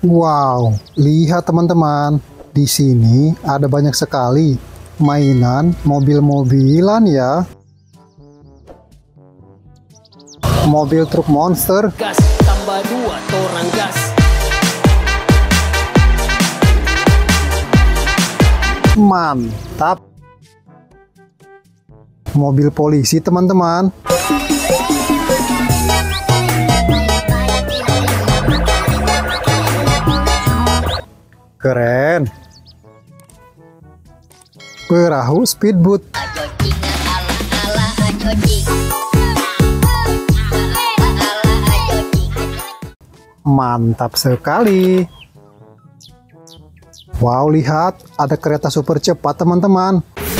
Wow, lihat teman-teman. Di sini ada banyak sekali mainan mobil-mobilan ya. Mobil truk monster. Gas tambah 2 torang gas. Mantap. Mobil polisi teman-teman. Keren. Perahu speedboat. Mantap sekali. Wow, lihat ada kereta super cepat teman-teman.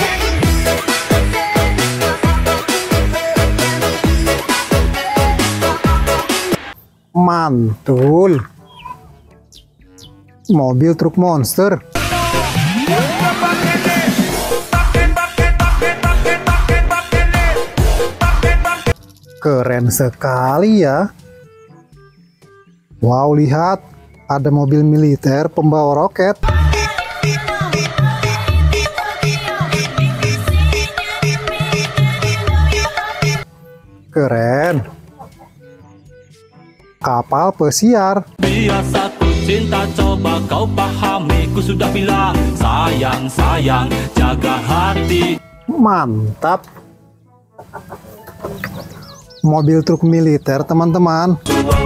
Mantul. Mobil truk monster. Keren sekali ya. Wow, lihat ada mobil militer pembawa roket. Keren. Kapal pesiar. Biasa ku cinta, coba kau pahami. Ku sudah bilang sayang, sayang, jaga hati. Mantap. Mobil truk militer teman-teman.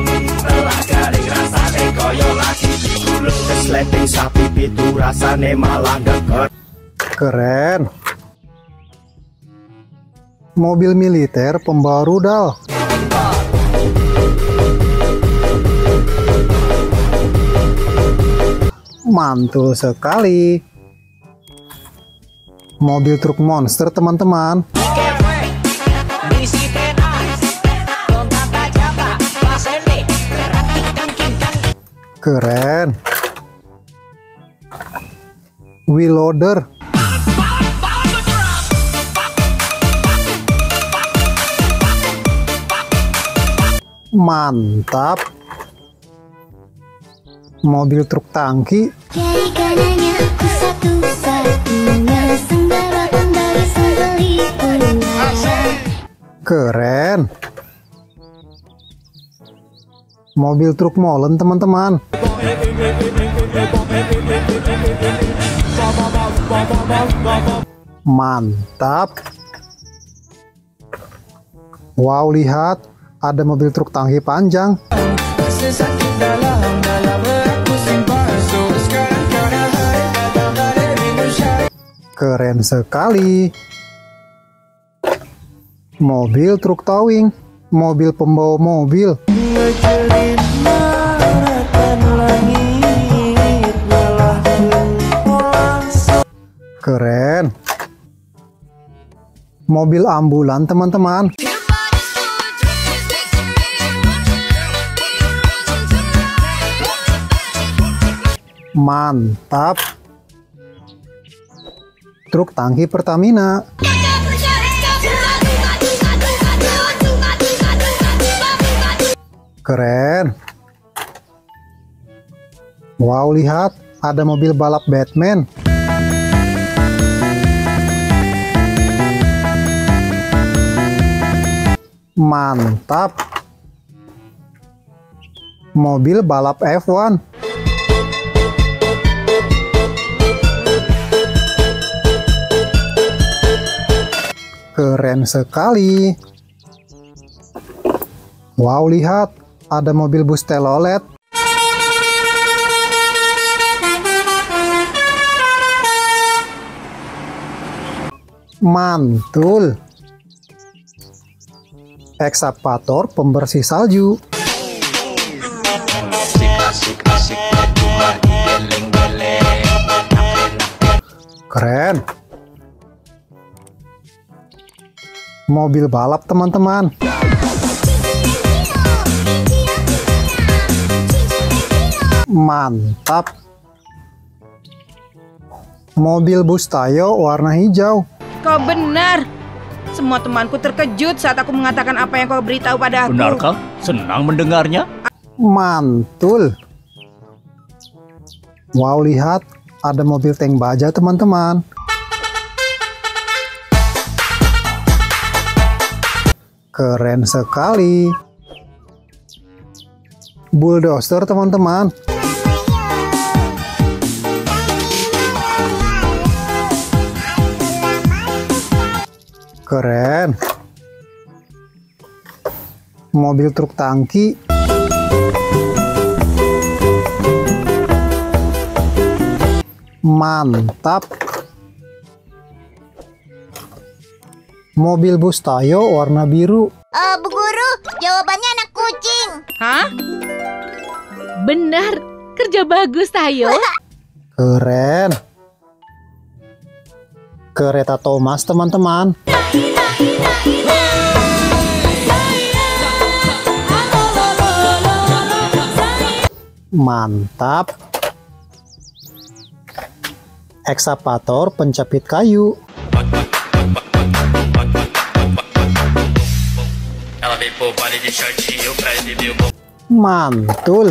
Keren. Mobil militer pembawa rudal. Mantul sekali. Mobil truk monster teman-teman. Keren. Wheel loader. Mantap. Mobil truk tangki. Keren. Mobil truk molen teman-teman. Mantap. Wow, lihat ada mobil truk tangki panjang. Keren sekali. Mobil truk towing. Mobil pembawa mobil. Keren. Mobil ambulan teman-teman. Mantap. Truk tangki Pertamina. Keren. Wow, lihat ada mobil balap Batman. Mantap. Mobil balap F1. Keren sekali. Wow, lihat ada mobil bus telolet. Mantul. Ekskavator pembersih salju. Keren. Mobil balap teman-teman. Mantap. Mobil bus Tayo warna hijau. Kau benar. Semua temanku terkejut saat aku mengatakan apa yang kau beritahu padaku. Benarkah? Senang mendengarnya. Mantul. Wow, lihat, ada mobil tank baja teman-teman. Keren sekali. Bulldozer teman-teman. Keren. Mobil truk tangki. Mantap. Mobil bus Tayo warna biru. Bu Guru, jawabannya anak kucing. Hah? Benar, kerja bagus Tayo. Keren. Kereta Thomas teman-teman. Mantap. Ekskavator pencapit kayu. Mantul.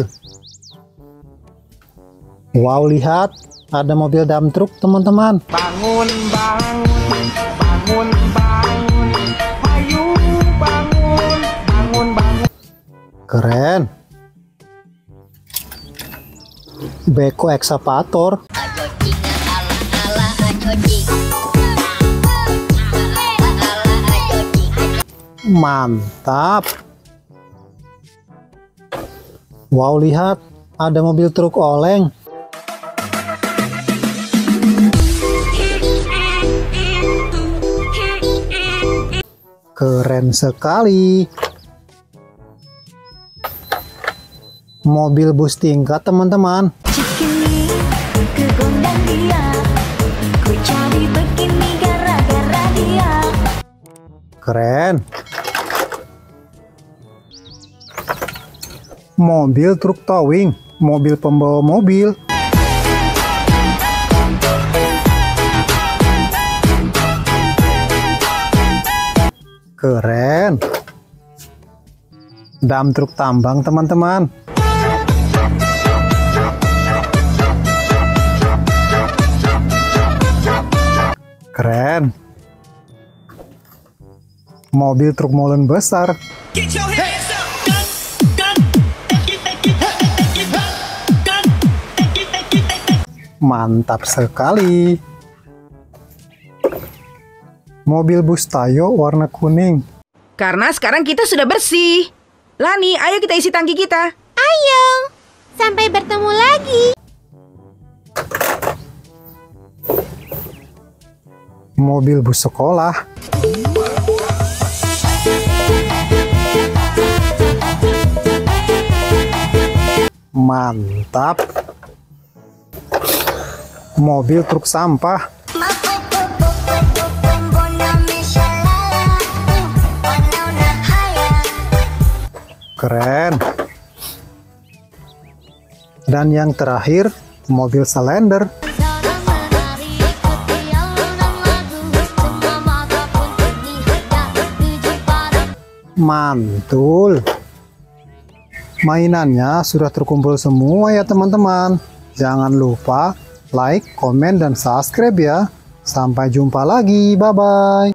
Wow, lihat, ada mobil dump truck teman-teman. Bangun, bangun, bangun, bangun, ayo bangun, bangun, bangun. Keren. Beko ekskavator. Mantap. Wow, lihat, ada mobil truk oleng. Keren sekali. Mobil bus tingkat teman-teman. Keren. Mobil truk towing, mobil pembawa mobil. Keren. Dump truk tambang teman-teman. Keren. Mobil truk molen besar. Mantap sekali. Mobil bus Tayo warna kuning. Karena sekarang kita sudah bersih. Lani, ayo kita isi tangki kita. Ayo, sampai bertemu lagi. Mobil bus sekolah. Mantap. Mobil truk sampah. Keren. Dan yang terakhir, mobil selender. Mantul. Mainannya sudah terkumpul semua ya teman-teman. Jangan lupa like, komen, dan subscribe ya. Sampai jumpa lagi. Bye-bye.